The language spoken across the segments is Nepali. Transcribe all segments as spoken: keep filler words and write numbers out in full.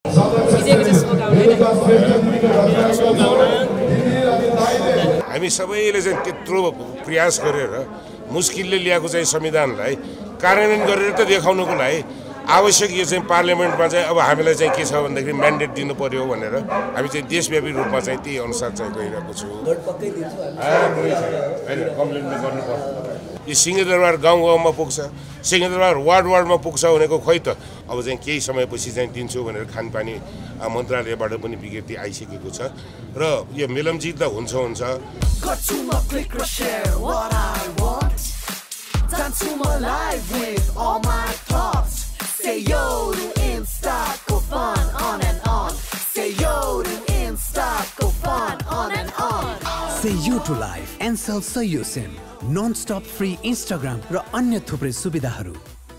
हामी सबैले चाहिँ त्यत्रो प्रयास गरेर मुस्किलले ल्याएको चाहिँ संविधानलाई कार्यान्वयन गरेर त देखाउनुको लागि आवश्यक यो चाहिँ पार्लियामेन्टमा चाहिँ अब हामीलाई चाहिँ के छ भन्दाखेरि म्यान्डेट दिनु पर्यो भनेर हामी चाहिँ देशव्यापी रूपमा चाहिँ त्यही अनुसार चाहिँ गइरहेको छु। यो सिंहदरबार गाउँ गाउँमा पुग्छ, सिंहदरबार वार्ड वार्डमा पुग्छ भनेको खोइ त अब चाहिँ केही समयपछि चाहिँ दिन्छु भनेर खानपानी मन्त्रालयबाट पनि विज्ञप्ति आइसकेको छ र यो मेलम्ची त हुन्छ हुन्छ। Say yo to Insta, go fun on and on. Say yo to Insta, go fun on and on. Say you to life and sell Sayo SIM. Non-stop free Instagram र अन्य थुप्रै सुविधाहरू।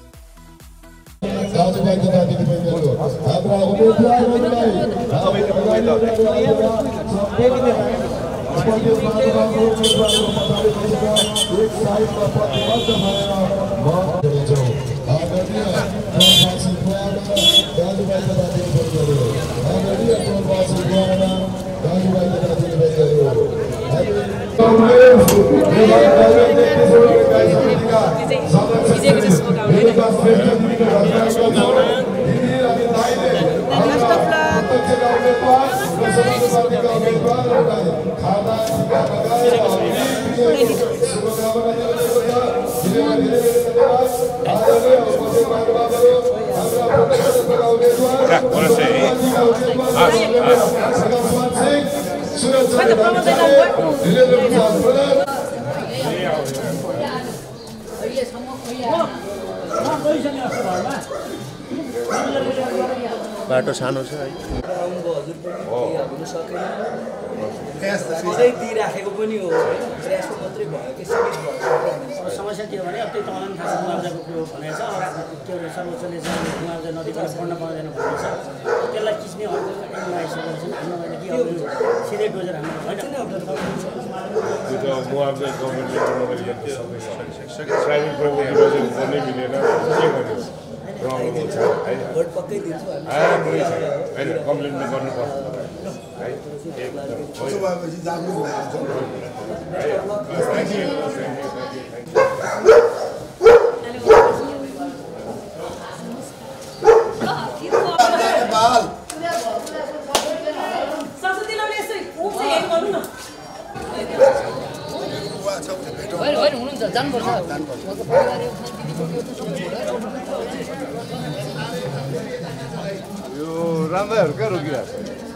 बाटो सानो छ है दिइराखेको पनि हो प्रयासको मात्रै भयो कि सीमित भयो। समस्या के हो भने अब त्यही तलन खास मुआवजाको कुरो भनेको छ त्यो सर्वोच्चले चाहिँ मुआवजा नदिएर पढ्न पाउँदैन भनेको छ त्यसलाई किच्ने अर्को आइसकेको छ हाम्रो के हो सिधै डोजर हाम्रो होइन त्यो मुआवजा गभर्नमेन्टले गर्नुपर्छ प्राइभेट प्रोग्राम डोजर गर्नै मिलेन के गर्नु प्रब्लम हुन्छ हैन भोट पक्कै दिन्छु हैन कम्प्लेन गर्नुपर्छ है एकदम त्यसो भएपछि जागरुक हुन्छ नेपाल संसदीले यसै ऊ चाहिँ हेड गर्नु न होइन होइन हुनुहुन्छ जानुपर्छ यो राम्राहरू कहाँ रोकिरहेको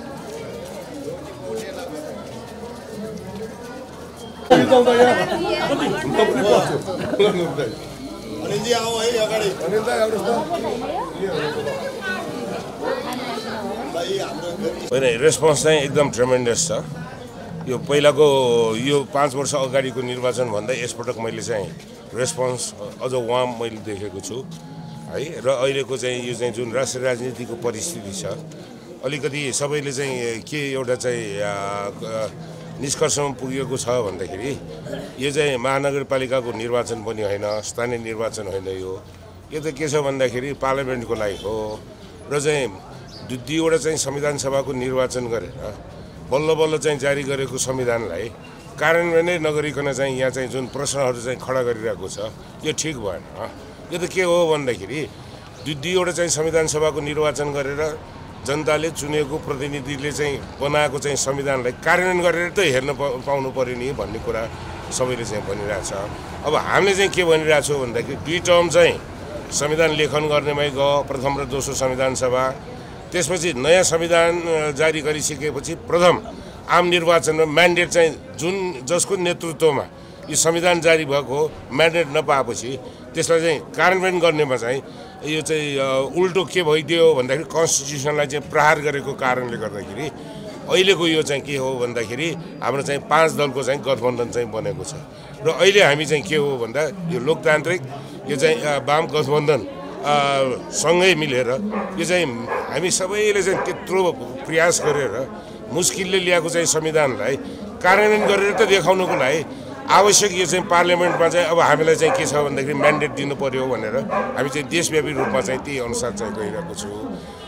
अनिलजी आऊ है अगाडि अनिल दाइ आउनुहोस् न। होइन रेस्पोन्स चाहिँ एकदम ट्रेमेन्डस छ। यो पहिलाको यो पाँच वर्ष अगाडिको निर्वाचन भन्दा यसपटक मैले चाहिँ रेस्पोन्स अझ वाम मैले देखेको छु है र अहिलेको चाहिँ यो चाहिँ जुन राष्ट्रिय राजनीतिको परिस्थिति छ अलिकति सबैले चाहिँ के एउटा चाहिँ निष्कर्षमा पुगेको छ भन्दाखेरि यो चाहिँ महानगरपालिकाको निर्वाचन पनि होइन, स्थानीय निर्वाचन होइन, यो यो त के छ भन्दाखेरि पार्लियामेन्टको लागि हो र चाहिँ दुईवटा चाहिँ संविधान सभाको निर्वाचन गरेर बल्ल बल्ल चाहिँ जारी गरेको संविधानलाई कार्यान्वयनै नगरिकन चाहिँ यहाँ चाहिँ जुन प्रश्नहरू चाहिँ खडा गरिरहेको छ यो ठिक भएन। यो त के हो भन्दाखेरि दुई दुईवटा चाहिँ संविधान सभाको निर्वाचन गरेर जनताले चुनेको प्रतिनिधिले चाहिँ बनाएको चाहिँ संविधानलाई कार्यान्वयन गरेर त हेर्न पाउनु पर्यो नि भन्ने कुरा सबैले चाहिँ भनिरहेछ। अब हामीले चाहिँ के भनिरहेछौँ भन्दाखेरि दुई टर्म चाहिँ संविधान लेखन गर्नेमै गयो, प्रथम र दोस्रो संविधान सभा, त्यसपछि नयाँ संविधान जारी गरिसकेपछि प्रथम आम निर्वाचनमा म्यान्डेट चाहिँ जुन जसको नेतृत्वमा यो संविधान जारी भएको म्यान्डेट नपाएपछि त्यसलाई चाहिँ कार्यान्वयन गर्नेमा चाहिँ यो चाहिँ उल्टो के भइदियो भन्दाखेरि कन्स्टिट्युसनलाई चाहिँ प्रहार गरेको कारणले गर्दाखेरि अहिलेको यो चाहिँ के हो भन्दाखेरि हाम्रो चाहिँ पाँच दलको चाहिँ गठबन्धन चाहिँ बनेको छ र अहिले हामी चाहिँ के हो भन्दा यो लोकतान्त्रिक यो चाहिँ वाम गठबन्धन सँगै मिलेर यो चाहिँ हामी सबैले चाहिँ त्यत्रो प्रयास गरेर मुस्किलले ल्याएको चाहिँ संविधानलाई कार्यान्वयन गरेर त देखाउनुको लागि आवश्यक यो चाहिँ पार्लियामेन्टमा चाहिँ अब हामीलाई चाहिँ के छ भन्दाखेरि म्यान्डेट दिनु पर्यो भनेर हामी चाहिँ देशव्यापी रूपमा चाहिँ त्यही अनुसार चाहिँ गइरहेको छु।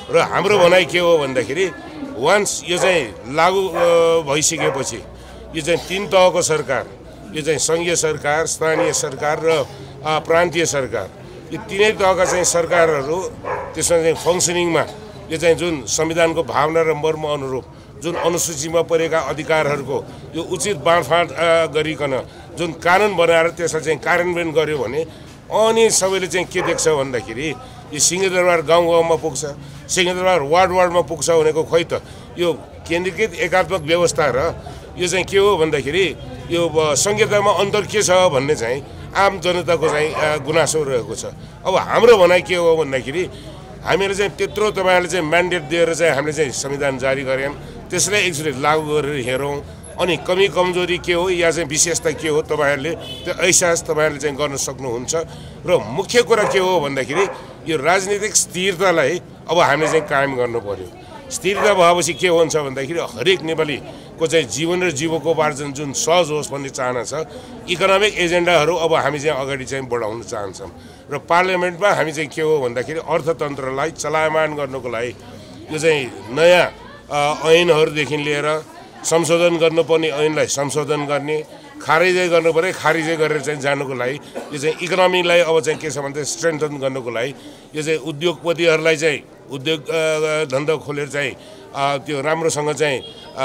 र हाम्रो भनाइ के हो भन्दाखेरि वान्स यो चाहिँ लागू भइसकेपछि यो चाहिँ तीन तहको सरकार, यो चाहिँ सङ्घीय सरकार, स्थानीय सरकार र प्रान्तीय सरकार, यो तीनै तहका चाहिँ सरकारहरू त्यसमा चाहिँ फङ्सनिङमा यो चाहिँ जुन संविधानको भावना र मर्म अनुरूप जुन अनुसूचीमा परेका अधिकारहरूको यो उचित बाँडफाँड गरिकन जुन कानुन बनाएर त्यसलाई चाहिँ कार्यान्वयन गर्यो भने अनि सबैले चाहिँ के देख्छ भन्दाखेरि यो सिंहदरबार गाउँ गाउँमा पुग्छ, सिंहदरबार वार्ड वार्डमा पुग्छ भनेको खोइ त यो केन्द्रीकृत एकात्मक व्यवस्था र यो चाहिँ के हो भन्दाखेरि यो संहितामा अन्तर के छ भन्ने चाहिँ आम जनताको चाहिँ गुनासो रहेको छ। अब हाम्रो भनाइ के हो भन्दाखेरि हामीले चाहिँ त्यत्रो तपाईँहरूले चाहिँ म्यान्डेट दिएर चाहिँ हामीले चाहिँ संविधान जारी गऱ्यौँ, त्यसलाई एकचोटि लागू गरेर हेरौँ अनि कमी कमजोरी के हो या चाहिँ विशेषता के हो तपाईँहरूले त्यो एहसास तपाईँहरूले चाहिँ गर्न सक्नुहुन्छ। र मुख्य कुरा के हो भन्दाखेरि यो राजनीतिक स्थिरतालाई अब हामीले चाहिँ कायम गर्नु पर्यो। स्थिरता भएपछि के हुन्छ भन्दाखेरि हरेक नेपालीको चाहिँ जीवन र जीवकोपार्जन जुन सहज होस् भन्ने चाहना छ। इकोनोमिक एजेन्डाहरू अब हामी चाहिँ अगाडि चाहिँ बढाउन चाहन्छौँ र पार्लियामेन्टमा हामी चाहिँ के हो भन्दाखेरि अर्थतन्त्रलाई चलायमान गर्नको लागि यो चाहिँ नयाँ ऐनहरूदेखि लिएर संशोधन गर्नुपर्ने ऐनलाई संशोधन गर्ने, खारिजै गर्नु पऱ्यो खारिजै गरेर चाहिँ जानुको लागि यो चाहिँ इकोनोमीलाई अब चाहिँ के छ भन्दा स्ट्रेन्थन गर्नुको लागि यो चाहिँ उद्योगपतिहरूलाई चाहिँ उद्योग धन्दा खोलेर चाहिँ त्यो राम्रोसँग चाहिँ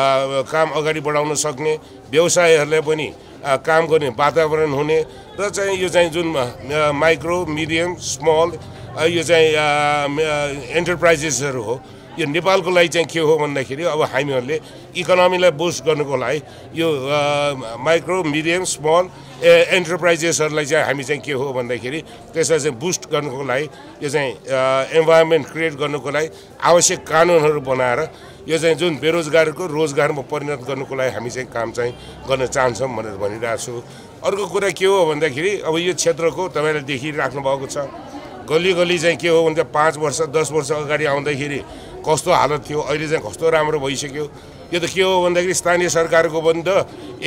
काम अगाडि बढाउन सक्ने, व्यवसायहरूलाई पनि काम गर्ने वातावरण हुने र चाहिँ यो चाहिँ जुन माइक्रो मिडियम स्मल यो चाहिँ एन्टरप्राइजेसहरू हो यो नेपालको लागि चाहिँ के हो भन्दाखेरि अब हामीहरूले इकोनोमीलाई बुस्ट गर्नुको लागि यो माइक्रो मिडियम स्मल एन्टरप्राइजेसहरूलाई चाहिँ हामी चाहिँ के हो भन्दाखेरि त्यसलाई चाहिँ बुस्ट गर्नुको लागि यो चाहिँ इन्भाइरोमेन्ट क्रिएट गर्नुको लागि आवश्यक कानुनहरू बनाएर यो चाहिँ जुन बेरोजगारको रोजगारमा परिणत गर्नुको लागि हामी चाहिँ काम चाहिँ गर्न चाहन्छौँ भनेर भनिरहेको छु। अर्को कुरा के हो भन्दाखेरि अब यो क्षेत्रको तपाईँले देखिराख्नु भएको छ गली गली चाहिँ के हो भने पाँच वर्ष दस वर्ष अगाडि आउँदाखेरि कस्तो हालत थियो, अहिले चाहिँ कस्तो राम्रो भइसक्यो। यो त के हो भन्दाखेरि स्थानीय सरकारको पनि त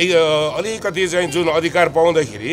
अलिकति चाहिँ जुन अधिकार पाउँदाखेरि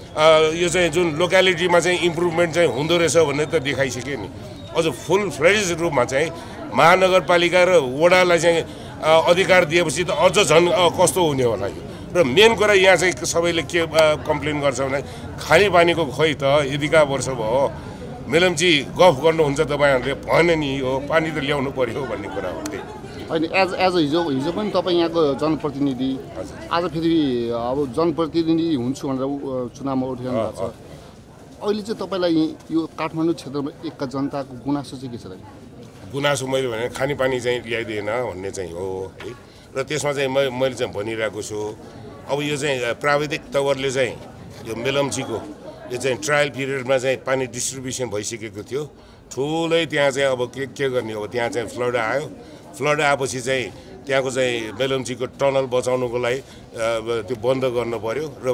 यो चाहिँ जुन लोकालिटीमा चाहिँ इम्प्रुभमेन्ट चाहिँ हुँदो रहेछ भन्ने त देखाइसक्यो नि। अझ फुल फ्लेज रूपमा चाहिँ महानगरपालिका र वडालाई चाहिँ अधिकार दिएपछि त अझ झन् कस्तो हुने होला यो। र मेन कुरा यहाँ चाहिँ सबैले के कम्प्लेन गर्छ भने खानेपानीको खोइ त यदिका वर्ष भयो मेलम्ची गफ गर्नुहुन्छ तपाईँहरूले भएन नि यो पानी त ल्याउनु पर्यो भन्ने कुरा हो। त्यही अनि एज एज हिजो हिजो पनि तपाईँ यहाँको जनप्रतिनिधि, आज फेरि अब जनप्रतिनिधि हुन्छु भनेर चुनावमा उठिरहनु भएको छ। अहिले चाहिँ तपाईँलाई यो काठमाडौँ क्षेत्रमा एकका जनताको गुनासो चाहिँ के छ? गुनासो मैले भने खानेपानी चाहिँ ल्याइदिएन भन्ने चाहिँ हो है। र त्यसमा चाहिँ म मैले चाहिँ भनिरहेको छु अब यो चाहिँ प्राविधिक तवरले चाहिँ यो मेलम्चीको यो चाहिँ ट्रायल पिरियडमा चाहिँ पानी डिस्ट्रिब्युसन भइसकेको थियो ठुलै। त्यहाँ चाहिँ अब के के गर्ने, अब त्यहाँ चाहिँ फ्लड आयो। फ्लड आएपछि चाहिँ त्यहाँको चाहिँ मेलम्चीको टनल बचाउनुको लागि त्यो बन्द गर्नु पर्यो र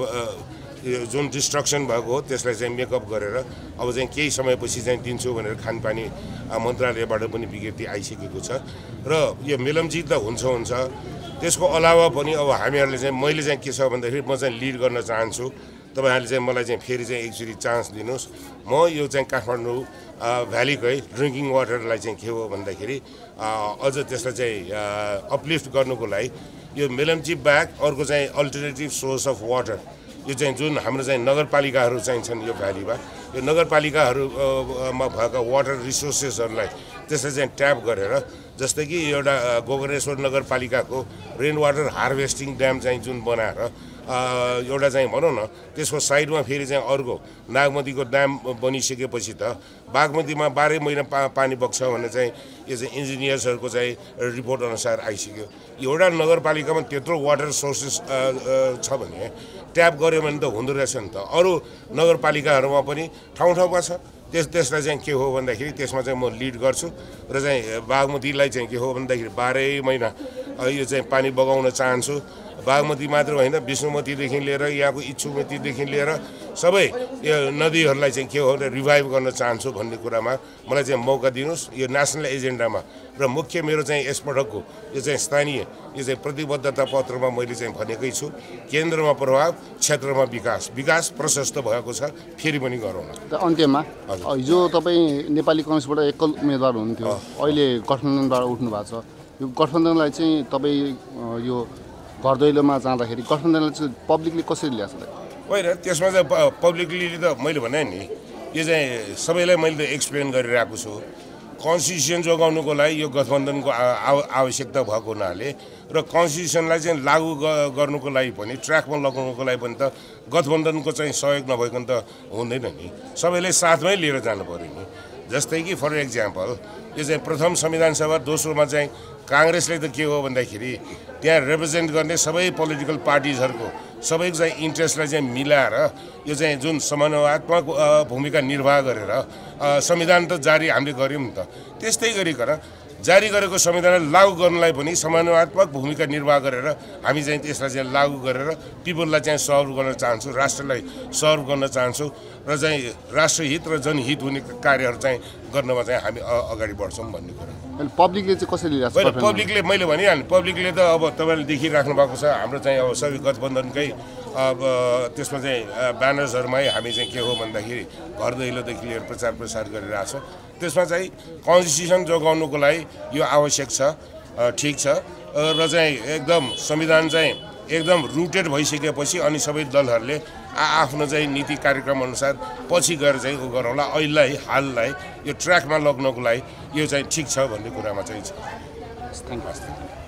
जुन डिस्ट्रक्सन भएको हो त्यसलाई चाहिँ मेकअप गरेर अब चाहिँ केही समयपछि चाहिँ दिन्छु भनेर खानपानी मन्त्रालयबाट पनि विज्ञप्ति आइसकेको छ। र यो मेलम्ची त हुन्छ हुन्छ त्यसको अलावा पनि अब हामीहरूले चाहिँ मैले चाहिँ के छ भन्दाखेरि म चाहिँ लिड गर्न चाहन्छु। तपाईँहरूले चाहिँ मलाई चाहिँ फेरि चाहिँ एकचोटि चान्स दिनुहोस्। म यो चाहिँ काठमाडौँ भ्यालीकै ड्रिङ्किङ वाटरलाई चाहिँ के हो भन्दाखेरि अझ त्यसलाई चाहिँ अपलिफ्ट गर्नुको लागि यो मेलम्ची ब्याग अर्को चाहिँ अल्टरनेटिभ सोर्स अफ वाटर यो चाहिँ जुन हाम्रो चाहिँ नगरपालिकाहरू चाहिँ छन् यो भ्यालीमा यो नगरपालिकाहरूमा भएका वाटर रिसोर्सेसहरूलाई त्यसलाई चाहिँ ट्याप गरेर जस्तै कि एउटा गोकर्णेश्वर नगरपालिकाको रेन वाटर हार्भेस्टिङ ड्याम चाहिँ जुन बनाएर एउटा चाहिँ भनौँ न त्यसको साइडमा फेरि चाहिँ अर्को नागमतीको ड्याम बनिसकेपछि त बागमतीमा बाह्रै महिना पा पानी बग्छ भन्ने चाहिँ यो चाहिँ इन्जिनियर्सहरूको चाहिँ रिपोर्ट अनुसार आइसक्यो। एउटा नगरपालिकामा त्यत्रो वाटर सोर्सेस छ भने ट्याप गऱ्यो भने त हुँदो रहेछ नि त। अरू नगरपालिकाहरूमा पनि ठाउँ ठाउँमा छ। त्यस त्यसलाई चाहिँ के हो भन्दाखेरि त्यसमा चाहिँ म लिड गर्छु र चाहिँ बागमतीलाई चाहिँ के हो भन्दाखेरि बाह्रै महिना यो चाहिँ पानी बगाउन चाहन्छु। बागमती मात्र होइन विष्णुमतीदेखि लिएर यहाँको इच्छुमतीदेखि लिएर सबै यो नदीहरूलाई चाहिँ के हो रिभाइभ गर्न चाहन्छु भन्ने कुरामा मलाई चाहिँ मौका दिनुहोस् यो नेसनल एजेन्डामा र मुख्य मेरो चाहिँ यसपटकको यो चाहिँ स्थानीय यो चाहिँ प्रतिबद्धता पत्रमा मैले चाहिँ भनेकै छु केन्द्रमा प्रभाव क्षेत्रमा विकास विकास प्रशस्त भएको छ फेरि पनि गरौँ त अन्त्यमा हिजो तपाईँ नेपाली कङ्ग्रेसबाट एकल उम्मेदवार हुनुहुन्थ्यो अहिले गठबन्धनबाट उठ्नु भएको छ यो गठबन्धनलाई चाहिँ तपाईँ यो घर दैलोमा जाँदाखेरि गठबन्धनलाई चाहिँ पब्लिकले कसरी ल्याएको छ होइन त्यसमा चाहिँ पब्लिकली त मैले भने नि यो चाहिँ सबैलाई मैले त एक्सप्लेन गरिरहेको छु कन्स्टिट्युसन जोगाउनुको लागि यो गठबन्धनको आवश्यकता भएको हुनाले र कन्स्टिट्युसनलाई चाहिँ लागू गर्नुको लागि पनि ट्र्याकमा लगाउनुको लागि पनि त गठबन्धनको चाहिँ सहयोग नभइकन त हुँदैन नि सबैले साथमै लिएर जानु पर्यो नि जस्तै कि फर एक्जाम्पल यो चाहिँ प्रथम संविधान सभा दोस्रोमा चाहिँ काङ्ग्रेसले त के हो भन्दाखेरि त्यहाँ रिप्रेजेन्ट गर्ने सबै पोलिटिकल पार्टिजहरूको सबैको चाहिँ इन्ट्रेस्टलाई चाहिँ मिलाएर यो चाहिँ जुन समन्वयात्मक भूमिका निर्वाह गरेर संविधान त जारी हामीले गऱ्यौँ नि त त्यस्तै गरिकन जारी गरेको संविधानलाई लागू गर्नलाई पनि समन्वयात्मक भूमिका निर्वाह गरेर हामी चाहिँ त्यसलाई चाहिँ लागू गरेर पिपललाई चाहिँ सर्भ गर्न चाहन्छौँ राष्ट्रलाई सर्भ गर्न चाहन्छौँ र चाहिँ राष्ट्रहित र जनहित हुने कार्यहरू चाहिँ गर्नमा चाहिँ हामी अगाडि बढ्छौँ भन्ने कुरा पब्लिकले चाहिँ कसरी लिएको होइन पब्लिकले मैले भनिहालेँ पब्लिकले त अब तपाईँले देखिराख्नु भएको छ हाम्रो चाहिँ अब सबै गठबन्धनकै अब त्यसमा चाहिँ ब्यानर्सहरूमै हामी चाहिँ के हो भन्दाखेरि घर दैलोदेखि लिएर प्रचार प्रसार गरिरहेछ त्यसमा चाहिँ कन्स्टिट्युसन जोगाउनुको लागि यो आवश्यक छ ठिक छ र चाहिँ एकदम संविधान चाहिँ एकदम रुटेड भइसकेपछि अनि सबै दलहरूले आफ्नो चाहिँ नीति कार्यक्रम अनुसार पछि गएर चाहिँ उ गरौँला अहिलेलाई हाललाई यो ट्र्याकमा लग्नको लागि यो चाहिँ ठिक छ भन्ने कुरामा चाहिँ छ। Thank you.